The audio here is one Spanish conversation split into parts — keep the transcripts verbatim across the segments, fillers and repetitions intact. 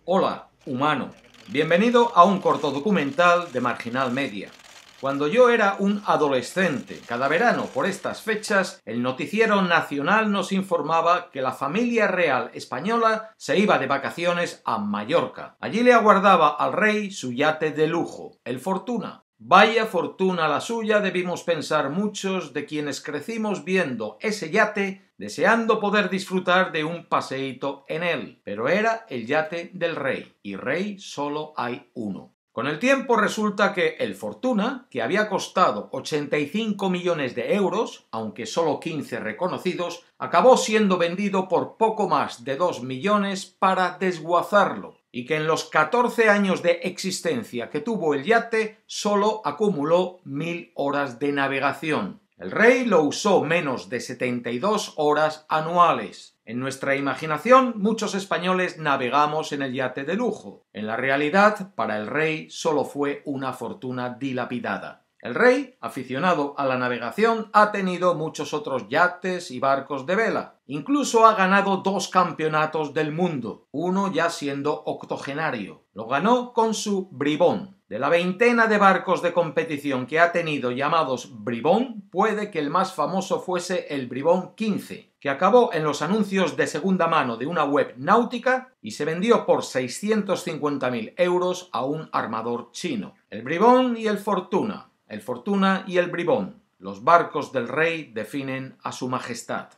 Hola, humano. Bienvenido a un corto documental de Marginal Media. Cuando yo era un adolescente, cada verano por estas fechas, el noticiero nacional nos informaba que la familia real española se iba de vacaciones a Mallorca. Allí le aguardaba al rey su yate de lujo, el Fortuna. Vaya fortuna la suya, debimos pensar muchos de quienes crecimos viendo ese yate, deseando poder disfrutar de un paseíto en él. Pero era el yate del rey, y rey solo hay uno. Con el tiempo resulta que el Fortuna, que había costado ochenta y cinco millones de euros, aunque solo quince reconocidos, acabó siendo vendido por poco más de dos millones para desguazarlo, y que en los catorce años de existencia que tuvo el yate solo acumuló mil horas de navegación. El rey lo usó menos de setenta y dos horas anuales. En nuestra imaginación, muchos españoles navegamos en el yate de lujo. En la realidad, para el rey solo fue una fortuna dilapidada. El rey, aficionado a la navegación, ha tenido muchos otros yates y barcos de vela. Incluso ha ganado dos campeonatos del mundo, uno ya siendo octogenario. Lo ganó con su Bribón. De la veintena de barcos de competición que ha tenido llamados Bribón, puede que el más famoso fuese el Bribón quince, que acabó en los anuncios de segunda mano de una web náutica y se vendió por seiscientos cincuenta mil euros a un armador chino. El Bribón y el Fortuna. El Fortuna y el Bribón. Los barcos del rey definen a su majestad.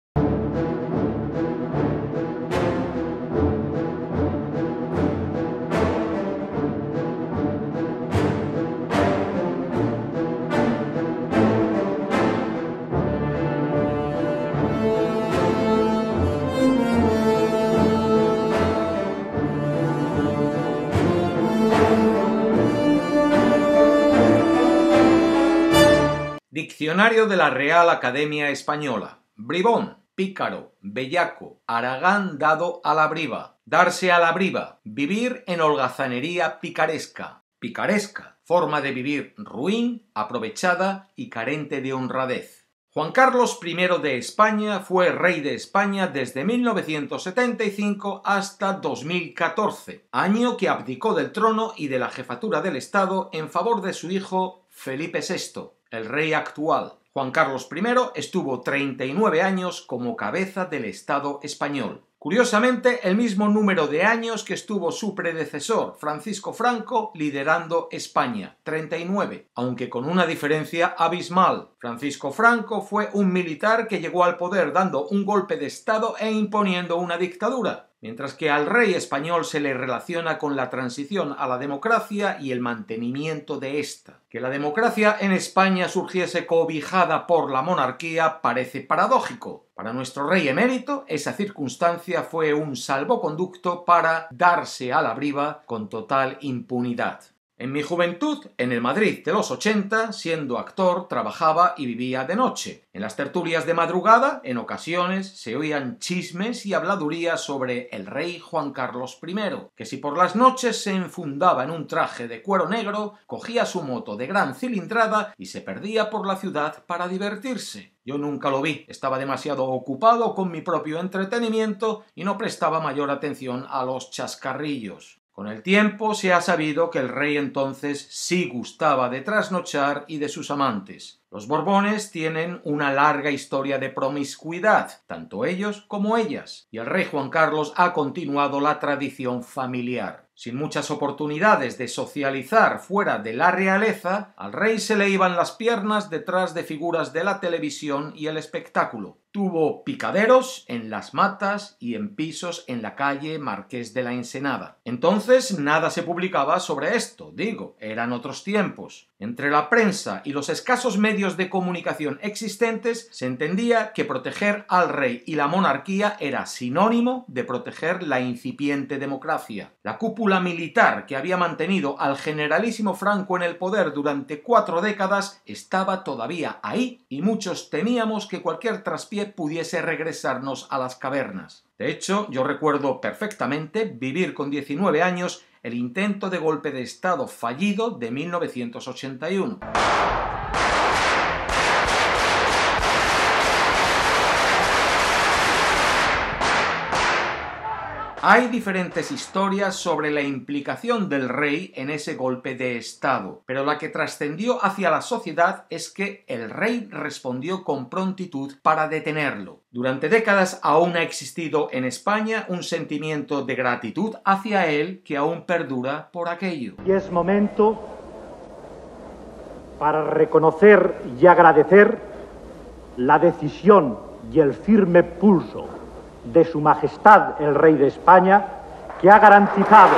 Diccionario de la Real Academia Española. Bribón, pícaro, bellaco, haragán dado a la briva. Darse a la briva, vivir en holgazanería picaresca. Picaresca, forma de vivir ruin, aprovechada y carente de honradez. Juan Carlos primero de España fue rey de España desde mil novecientos setenta y cinco hasta dos mil catorce, año que abdicó del trono y de la jefatura del Estado en favor de su hijo Felipe sexto. El rey actual. Juan Carlos primero estuvo treinta y nueve años como cabeza del Estado español. Curiosamente, el mismo número de años que estuvo su predecesor, Francisco Franco, liderando España, treinta y nueve, aunque con una diferencia abismal. Francisco Franco fue un militar que llegó al poder dando un golpe de Estado e imponiendo una dictadura, mientras que al rey español se le relaciona con la transición a la democracia y el mantenimiento de esta. Que la democracia en España surgiese cobijada por la monarquía parece paradójico. Para nuestro rey emérito, esa circunstancia fue un salvoconducto para darse a la briva con total impunidad. En mi juventud, en el Madrid de los ochenta, siendo actor, trabajaba y vivía de noche. En las tertulias de madrugada, en ocasiones, se oían chismes y habladurías sobre el rey Juan Carlos primero, que si por las noches se enfundaba en un traje de cuero negro, cogía su moto de gran cilindrada y se perdía por la ciudad para divertirse. Yo nunca lo vi, estaba demasiado ocupado con mi propio entretenimiento y no prestaba mayor atención a los chascarrillos. Con el tiempo se ha sabido que el rey entonces sí gustaba de trasnochar y de sus amantes. Los Borbones tienen una larga historia de promiscuidad, tanto ellos como ellas, y el rey Juan Carlos ha continuado la tradición familiar. Sin muchas oportunidades de socializar fuera de la realeza, al rey se le iban las piernas detrás de figuras de la televisión y el espectáculo. Tuvo picaderos en Las Matas y en pisos en la calle Marqués de la Ensenada. Entonces nada se publicaba sobre esto, digo, eran otros tiempos. Entre la prensa y los escasos medios de comunicación existentes se entendía que proteger al rey y la monarquía era sinónimo de proteger la incipiente democracia. La cúpula militar que había mantenido al generalísimo Franco en el poder durante cuatro décadas estaba todavía ahí y muchos temíamos que cualquier traspié pudiese regresarnos a las cavernas. De hecho, yo recuerdo perfectamente vivir con diecinueve años el intento de golpe de Estado fallido de mil novecientos ochenta y uno. Hay diferentes historias sobre la implicación del rey en ese golpe de estado, pero la que trascendió hacia la sociedad es que el rey respondió con prontitud para detenerlo. Durante décadas aún ha existido en España un sentimiento de gratitud hacia él que aún perdura por aquello. Y es momento para reconocer y agradecer la decisión y el firme pulso de Su Majestad el Rey de España, que ha garantizado.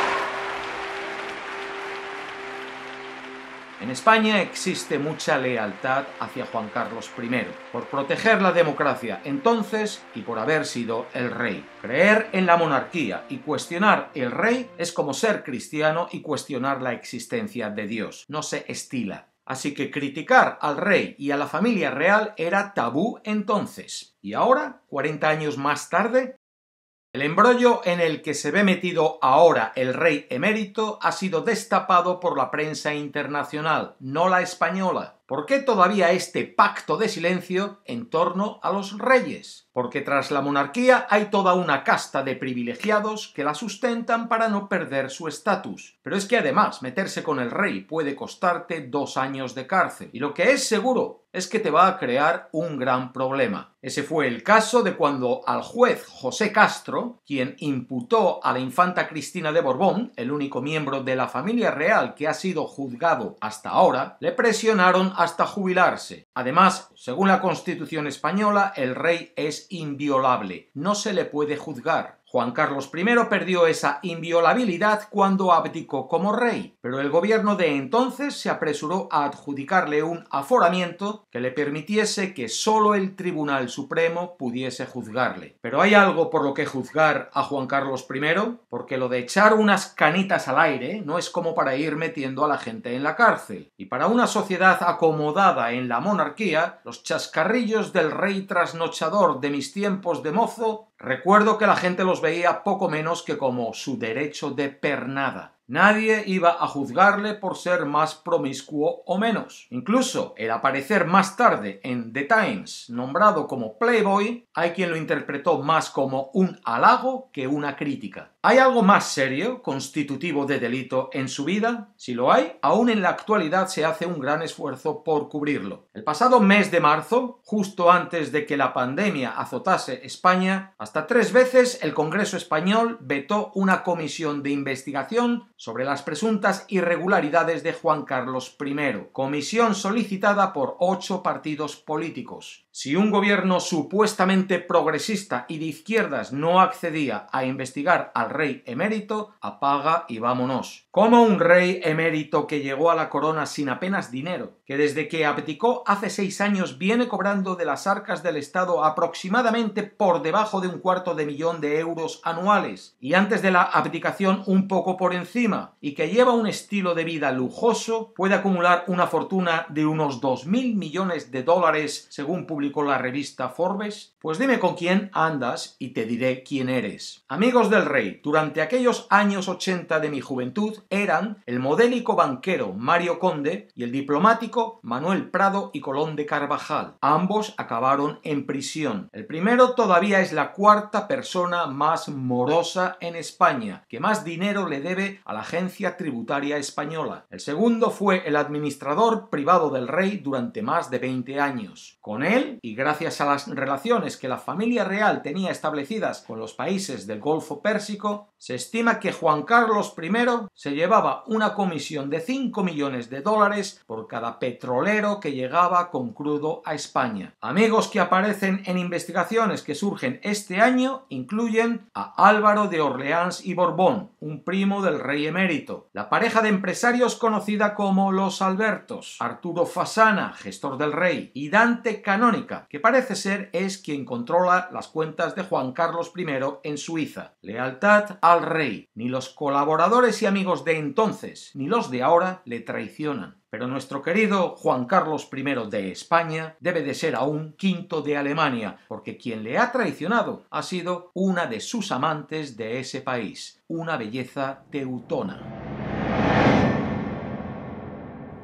En España existe mucha lealtad hacia Juan Carlos primero, por proteger la democracia entonces y por haber sido el rey. Creer en la monarquía y cuestionar el rey es como ser cristiano y cuestionar la existencia de Dios. No se estila. Así que criticar al rey y a la familia real era tabú entonces. ¿Y ahora, cuarenta años más tarde? El embrollo en el que se ve metido ahora el rey emérito ha sido destapado por la prensa internacional, no la española. ¿Por qué todavía este pacto de silencio en torno a los reyes? Porque tras la monarquía hay toda una casta de privilegiados que la sustentan para no perder su estatus. Pero es que además meterse con el rey puede costarte dos años de cárcel. Y lo que es seguro es que te va a crear un gran problema. Ese fue el caso de cuando al juez José Castro, quien imputó a la infanta Cristina de Borbón, el único miembro de la familia real que ha sido juzgado hasta ahora, le presionaron hasta jubilarse. Además, según la Constitución española, el rey es inviolable, no se le puede juzgar. Juan Carlos primero perdió esa inviolabilidad cuando abdicó como rey, pero el gobierno de entonces se apresuró a adjudicarle un aforamiento que le permitiese que solo el Tribunal Supremo pudiese juzgarle. ¿Pero hay algo por lo que juzgar a Juan Carlos primero? Porque lo de echar unas canitas al aire no es como para ir metiendo a la gente en la cárcel. Y para una sociedad acomodada en la monarquía, los chascarrillos del rey trasnochador de mis tiempos de mozo, recuerdo que la gente los veía poco menos que como su derecho de pernada. Nadie iba a juzgarle por ser más promiscuo o menos. Incluso el aparecer más tarde en The Times, nombrado como Playboy, hay quien lo interpretó más como un halago que una crítica. ¿Hay algo más serio, constitutivo de delito, en su vida? Si lo hay, aún en la actualidad se hace un gran esfuerzo por cubrirlo. El pasado mes de marzo, justo antes de que la pandemia azotase España, hasta tres veces el Congreso español vetó una comisión de investigación sobre las presuntas irregularidades de Juan Carlos primero, comisión solicitada por ocho partidos políticos. Si un gobierno supuestamente progresista y de izquierdas no accedía a investigar al rey emérito, apaga y vámonos. Como un rey emérito que llegó a la corona sin apenas dinero, que desde que abdicó hace seis años viene cobrando de las arcas del Estado aproximadamente por debajo de un cuarto de millón de euros anuales, y antes de la abdicación un poco por encima, y que lleva un estilo de vida lujoso, puede acumular una fortuna de unos dos mil millones de dólares, según publicó la revista Forbes? Pues dime con quién andas y te diré quién eres. Amigos del rey, durante aquellos años ochenta de mi juventud eran el modélico banquero Mario Conde y el diplomático Manuel Prado y Colón de Carvajal. Ambos acabaron en prisión. El primero todavía es la cuarta persona más morosa en España, que más dinero le debe a la agencia tributaria española. El segundo fue el administrador privado del rey durante más de veinte años. Con él, y gracias a las relaciones que la familia real tenía establecidas con los países del Golfo Pérsico, se estima que Juan Carlos primero se llevaba una comisión de cinco millones de dólares por cada petrolero que llegaba con crudo a España. Amigos que aparecen en investigaciones que surgen este año incluyen a Álvaro de Orleans y Borbón, un primo del rey emérito, la pareja de empresarios conocida como los Albertos, Arturo Fasana, gestor del rey, y Dante Canónica, que parece ser es quien controla las cuentas de Juan Carlos primero en Suiza. Lealtad al rey. Ni los colaboradores y amigos de entonces, ni los de ahora le traicionan. Pero nuestro querido Juan Carlos primero de España debe de ser aún quinto de Alemania, porque quien le ha traicionado ha sido una de sus amantes de ese país, una belleza teutona.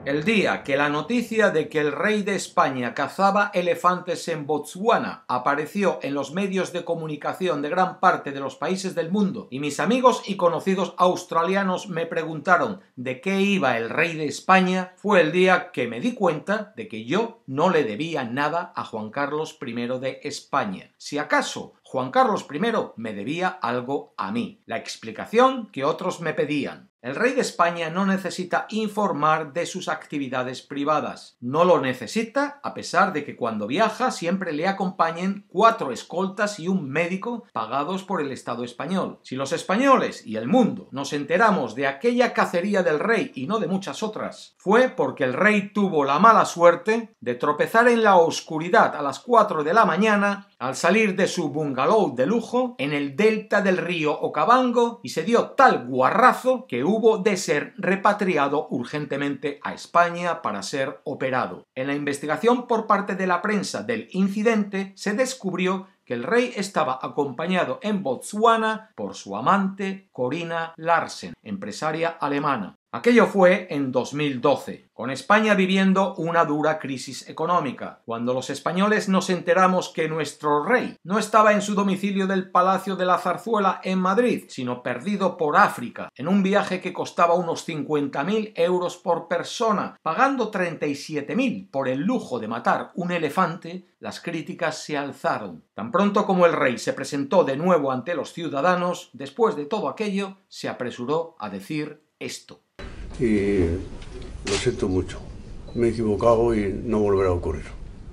El día que la noticia de que el rey de España cazaba elefantes en Botswana apareció en los medios de comunicación de gran parte de los países del mundo y mis amigos y conocidos australianos me preguntaron de qué iba el rey de España, fue el día que me di cuenta de que yo no le debía nada a Juan Carlos primero de España. Si acaso Juan Carlos primero me debía algo a mí, la explicación que otros me pedían. El rey de España no necesita informar de sus actividades privadas. No lo necesita, a pesar de que cuando viaja siempre le acompañen cuatro escoltas y un médico pagados por el Estado español. Si los españoles y el mundo nos enteramos de aquella cacería del rey y no de muchas otras, fue porque el rey tuvo la mala suerte de tropezar en la oscuridad a las cuatro de la mañana al salir de su bungalow de lujo en el delta del río Okavango y se dio tal guarrazo que hubo de ser repatriado urgentemente a España para ser operado. En la investigación por parte de la prensa del incidente se descubrió que el rey estaba acompañado en Botswana por su amante Corina Larsen, empresaria alemana. Aquello fue en dos mil doce, con España viviendo una dura crisis económica, cuando los españoles nos enteramos que nuestro rey no estaba en su domicilio del Palacio de la Zarzuela en Madrid, sino perdido por África, en un viaje que costaba unos cincuenta mil euros por persona, pagando treinta y siete mil por el lujo de matar un elefante. Las críticas se alzaron. Tan pronto como el rey se presentó de nuevo ante los ciudadanos, después de todo aquello, se apresuró a decir esto. Y lo siento mucho, me he equivocado y no volverá a ocurrir.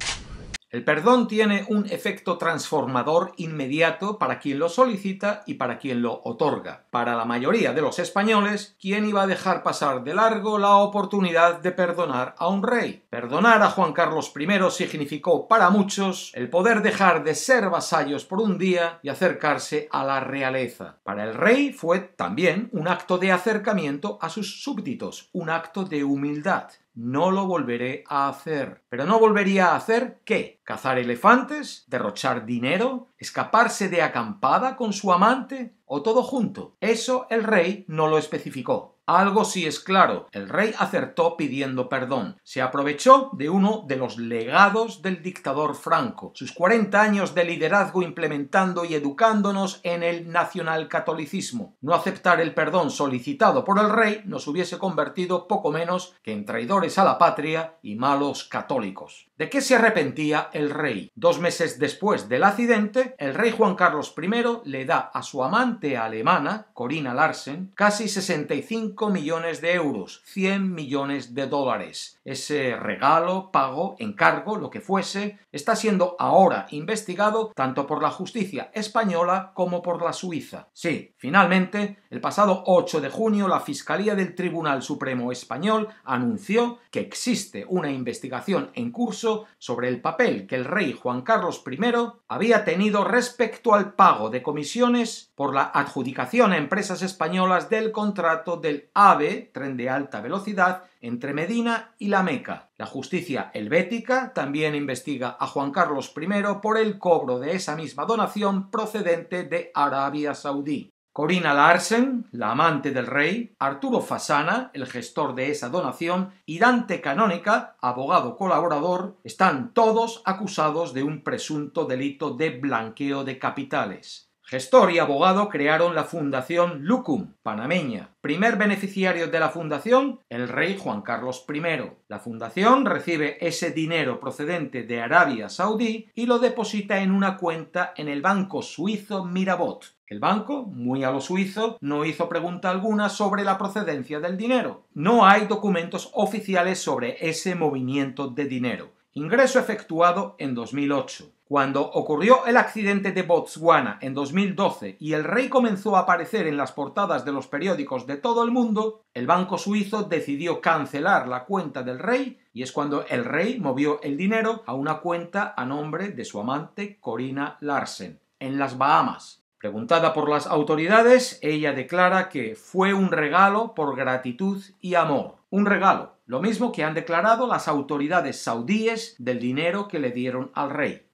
El perdón tiene un efecto transformador inmediato para quien lo solicita y para quien lo otorga. Para la mayoría de los españoles, ¿quién iba a dejar pasar de largo la oportunidad de perdonar a un rey? Perdonar a Juan Carlos primero significó para muchos el poder dejar de ser vasallos por un día y acercarse a la realeza. Para el rey fue también un acto de acercamiento a sus súbditos, un acto de humildad. No lo volveré a hacer. ¿Pero no volvería a hacer qué? ¿Cazar elefantes? ¿Derrochar dinero? ¿Escaparse de acampada con su amante? ¿O todo junto? Eso el rey no lo especificó. Algo sí es claro, el rey acertó pidiendo perdón. Se aprovechó de uno de los legados del dictador Franco, sus cuarenta años de liderazgo implementando y educándonos en el nacionalcatolicismo. No aceptar el perdón solicitado por el rey nos hubiese convertido poco menos que en traidores a la patria y malos católicos. ¿De qué se arrepentía el rey? Dos meses después del accidente, el rey Juan Carlos primero le da a su amante alemana, Corina Larsen, casi sesenta y cinco millones de euros, cien millones de dólares. Ese regalo, pago, encargo, lo que fuese, está siendo ahora investigado tanto por la justicia española como por la suiza. Sí, finalmente, el pasado ocho de junio, la Fiscalía del Tribunal Supremo Español anunció que existe una investigación en curso sobre el papel que el rey Juan Carlos primero había tenido respecto al pago de comisiones por la adjudicación a empresas españolas del contrato del AVE, tren de alta velocidad, entre Medina y La Meca. La justicia helvética también investiga a Juan Carlos primero por el cobro de esa misma donación procedente de Arabia Saudí. Corina Larsen, la amante del rey, Arturo Fasana, el gestor de esa donación, y Dante Canónica, abogado colaborador, están todos acusados de un presunto delito de blanqueo de capitales. Gestor y abogado crearon la Fundación Lucum, panameña. Primer beneficiario de la fundación, el rey Juan Carlos primero. La fundación recibe ese dinero procedente de Arabia Saudí y lo deposita en una cuenta en el banco suizo Mirabaud. El banco, muy a lo suizo, no hizo pregunta alguna sobre la procedencia del dinero. No hay documentos oficiales sobre ese movimiento de dinero. Ingreso efectuado en dos mil ocho. Cuando ocurrió el accidente de Botswana en dos mil doce y el rey comenzó a aparecer en las portadas de los periódicos de todo el mundo, el banco suizo decidió cancelar la cuenta del rey y es cuando el rey movió el dinero a una cuenta a nombre de su amante Corina Larsen, en las Bahamas. Preguntada por las autoridades, ella declara que fue un regalo por gratitud y amor. Un regalo, lo mismo que han declarado las autoridades saudíes del dinero que le dieron al rey.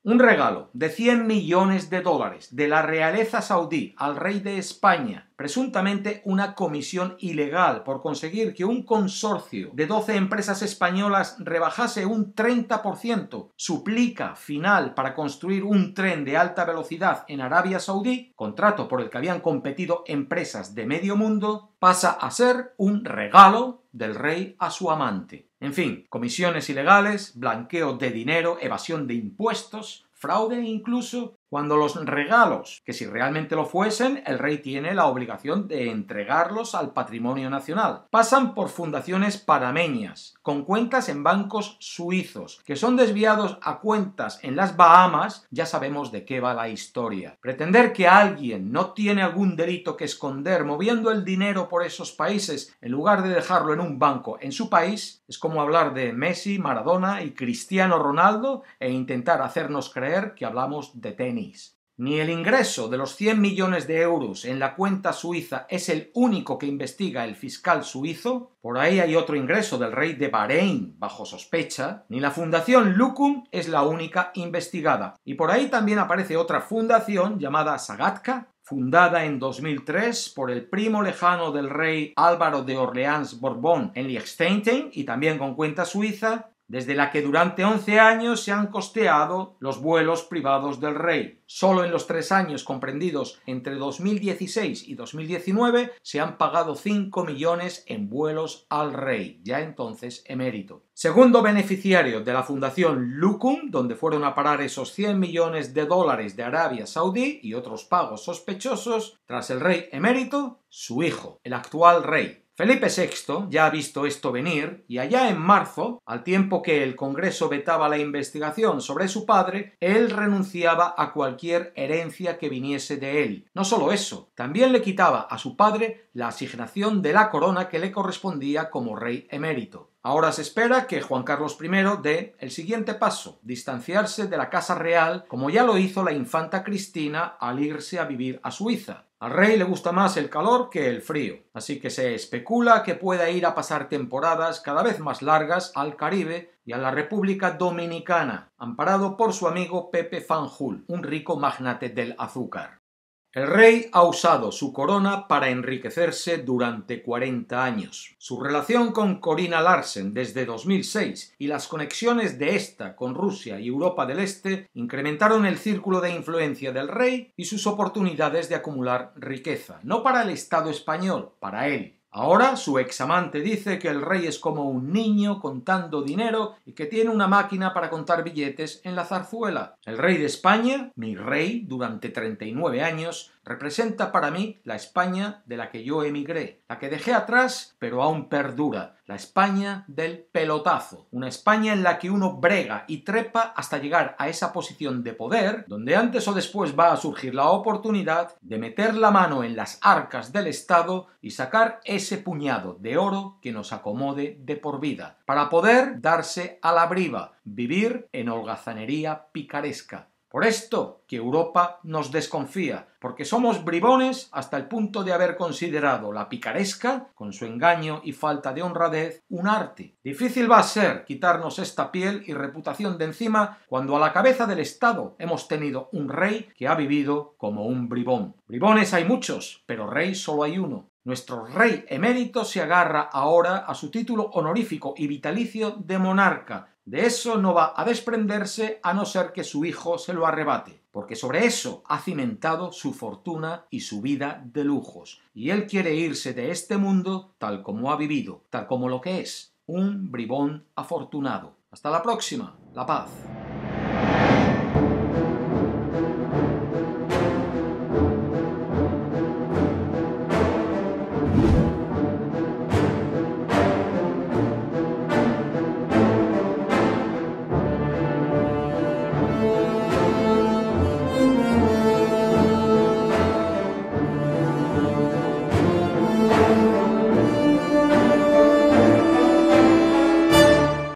Un regalo de cien millones de dólares de la realeza saudí al rey de España, presuntamente una comisión ilegal por conseguir que un consorcio de doce empresas españolas rebajase un treinta por ciento su plica final para construir un tren de alta velocidad en Arabia Saudí, contrato por el que habían competido empresas de medio mundo, pasa a ser un regalo del rey a su amante. En fin, comisiones ilegales, blanqueo de dinero, evasión de impuestos, fraude incluso, cuando los regalos, que si realmente lo fuesen, el rey tiene la obligación de entregarlos al patrimonio nacional, pasan por fundaciones panameñas, con cuentas en bancos suizos, que son desviados a cuentas en las Bahamas, ya sabemos de qué va la historia. Pretender que alguien no tiene algún delito que esconder moviendo el dinero por esos países en lugar de dejarlo en un banco en su país, es como hablar de Messi, Maradona y Cristiano Ronaldo e intentar hacernos creer que hablamos de tenis. Ni el ingreso de los cien millones de euros en la cuenta suiza es el único que investiga el fiscal suizo, por ahí hay otro ingreso del rey de Bahrein bajo sospecha, ni la fundación Lukum es la única investigada, y por ahí también aparece otra fundación llamada Sagatka, fundada en dos mil tres por el primo lejano del rey Álvaro de Orleans Borbón en Liechtenstein y también con cuenta suiza, desde la que durante once años se han costeado los vuelos privados del rey. Solo en los tres años comprendidos entre dos mil dieciséis y dos mil diecinueve se han pagado cinco millones en vuelos al rey, ya entonces emérito. Segundo beneficiario de la fundación Lukum, donde fueron a parar esos cien millones de dólares de Arabia Saudí y otros pagos sospechosos, tras el rey emérito, su hijo, el actual rey. Felipe sexto ya ha visto esto venir y allá en marzo, al tiempo que el Congreso vetaba la investigación sobre su padre, él renunciaba a cualquier herencia que viniese de él. No solo eso, también le quitaba a su padre la asignación de la corona que le correspondía como rey emérito. Ahora se espera que Juan Carlos primero dé el siguiente paso, distanciarse de la Casa Real, como ya lo hizo la infanta Cristina al irse a vivir a Suiza. Al rey le gusta más el calor que el frío, así que se especula que pueda ir a pasar temporadas cada vez más largas al Caribe y a la República Dominicana, amparado por su amigo Pepe Fanjul, un rico magnate del azúcar. El rey ha usado su corona para enriquecerse durante cuarenta años. Su relación con Corina Larsen desde dos mil seis y las conexiones de esta con Rusia y Europa del Este incrementaron el círculo de influencia del rey y sus oportunidades de acumular riqueza, no para el Estado español, para él. Ahora su examante dice que el rey es como un niño contando dinero y que tiene una máquina para contar billetes en la zarzuela. El rey de España, mi rey durante treinta y nueve años, representa para mí la España de la que yo emigré, la que dejé atrás pero aún perdura, la España del pelotazo, una España en la que uno brega y trepa hasta llegar a esa posición de poder, donde antes o después va a surgir la oportunidad de meter la mano en las arcas del Estado y sacar ese puñado de oro que nos acomode de por vida, para poder darse a la briva, vivir en holgazanería picaresca. Por esto que Europa nos desconfía, porque somos bribones hasta el punto de haber considerado la picaresca, con su engaño y falta de honradez, un arte. Difícil va a ser quitarnos esta piel y reputación de encima cuando a la cabeza del Estado hemos tenido un rey que ha vivido como un bribón. Bribones hay muchos, pero rey solo hay uno. Nuestro rey emérito se agarra ahora a su título honorífico y vitalicio de monarca. De eso no va a desprenderse a no ser que su hijo se lo arrebate, porque sobre eso ha cimentado su fortuna y su vida de lujos, y él quiere irse de este mundo tal como ha vivido, tal como lo que es, un bribón afortunado. Hasta la próxima, la paz.